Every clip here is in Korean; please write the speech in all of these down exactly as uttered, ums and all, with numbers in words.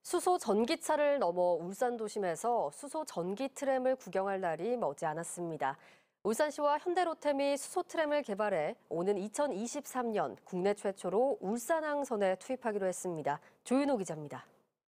수소 전기차를 넘어 울산 도심에서 수소 전기 트램을 구경할 날이 머지 않았습니다. 울산시와 현대로템이 수소 트램을 개발해 오는 이천이십삼 년 국내 최초로 울산항선에 투입하기로 했습니다. 조윤호 기자입니다.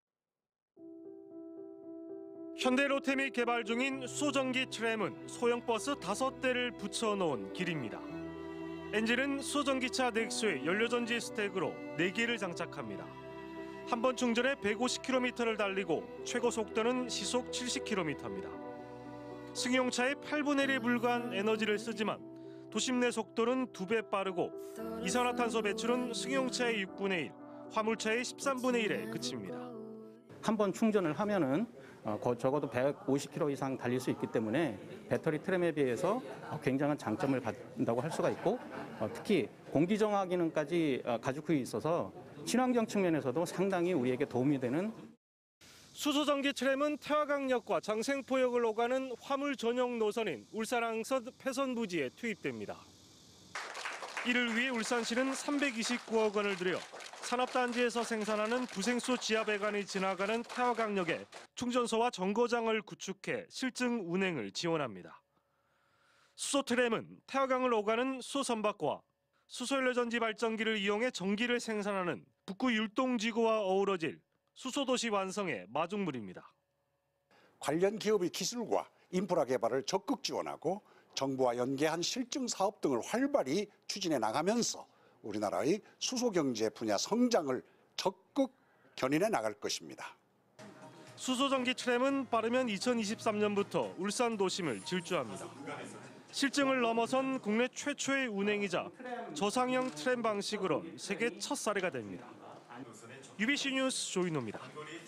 현대로템이 개발 중인 수소전기 트램은 소형 버스 다섯 대를 붙여놓은 길입니다. 엔진은 수소전기차 넥소의 연료전지 스택으로 네 개를 장착합니다. 한 번 충전에 백오십 킬로미터를 달리고 최고 속도는 시속 칠십 킬로미터입니다. 승용차의 팔분의 일에 불과한 에너지를 쓰지만 도심 내 속도는 두 배 빠르고 이산화탄소 배출은 승용차의 육분의 일, 화물차의 십삼분의 일에 그칩니다. 한 번 충전을 하면은 적어도 백오십 킬로미터 이상 달릴 수 있기 때문에 배터리 트램에 비해서 굉장한 장점을 갖는다고 할 수가 있고, 특히 공기 정화 기능까지 가지고 있어서 친환경 측면에서도 상당히 우리에게 도움이 되는. 수소전기 트램은 태화강역과 장생포역을 오가는 화물 전용 노선인 울산항선 폐선 부지에 투입됩니다. 이를 위해 울산시는 삼백이십구억 원을 들여 산업단지에서 생산하는 부생수 지하배관이 지나가는 태화강역에 충전소와 정거장을 구축해 실증 운행을 지원합니다. 수소 트램은 태화강을 오가는 수소선박과 수소연료전지 발전기를 이용해 전기를 생산하는 북구 율동지구와 어우러질 수소도시 완성의 마중물입니다. 관련 기업의 기술과 인프라 개발을 적극 지원하고 정부와 연계한 실증 사업 등을 활발히 추진해 나가면서 우리나라의 수소경제 분야 성장을 적극 견인해 나갈 것입니다. 수소전기 트램은 빠르면 이천이십삼 년부터 울산 도심을 질주합니다. 실증을 넘어선 국내 최초의 운행이자 저상형 트램 방식으로 세계 첫 사례가 됩니다. 유비씨 뉴스 조인호입니다.